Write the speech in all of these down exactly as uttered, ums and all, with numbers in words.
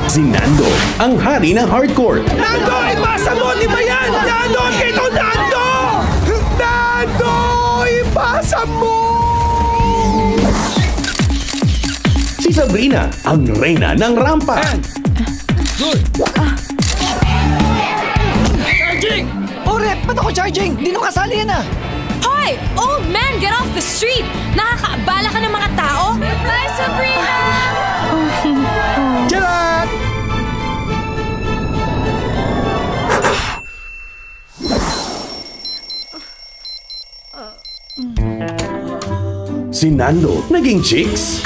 Si Nando, ang hari ng hardcore. Nando, ipasa mo! Di ba yan? Nando, kito Nando! Nando, ipasa mo! Si Sabrina, ang reyna ng rampa. Good! Charging! Oh, Rep, ba't ako charging? Hindi naman kasali yan ah! Hoy! Old man, get off the street! Nakakaabala ka ng mga tao? Bye, Sabrina! Jalan! Si Nando, naging chicks.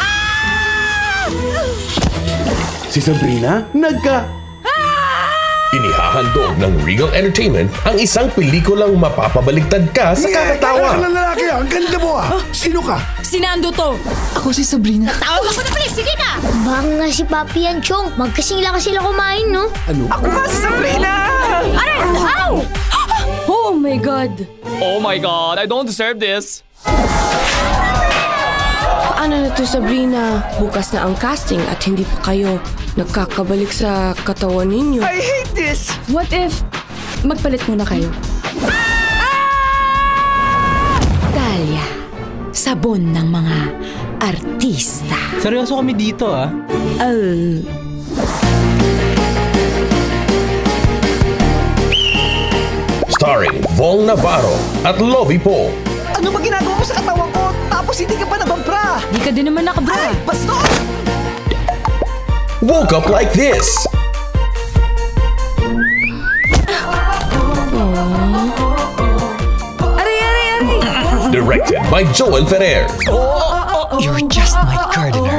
Si Sabrina, nagka... Inihahandog ng Regal Entertainment ang isang pelikulang mapapabaligtad ka sa kakatawa. Ang lalaki, ang ganda mo ah! Sino ka? Si Nando to! Ako si Sabrina. Tawag ako na please, sige na! Baka nga si Papi yan, Chong. Magkasing lang sila kumain, no? Ano? Ako nga si Sabrina! Aray! Ow! Oh my God! Oh my God, I don't deserve this. Paano na to, Sabrina? Bukas na ang casting at hindi pa kayo nagkakabalik sa katawan ninyo. I hate this! What if magpalit muna kayo? Talia, sabon ng mga artista. Seryoso kami dito ah. Oh. Starring Vong Navarro at Lovie Poe. Ano ba ginagawa mo sa katawan ko? Tapos hindi ka pa nababra! Di ka din naman nakabra. Ay, bastos! Woke Up Like This. Aray, aray, aray! Directed by Joel Ferrer. You're just my gardener.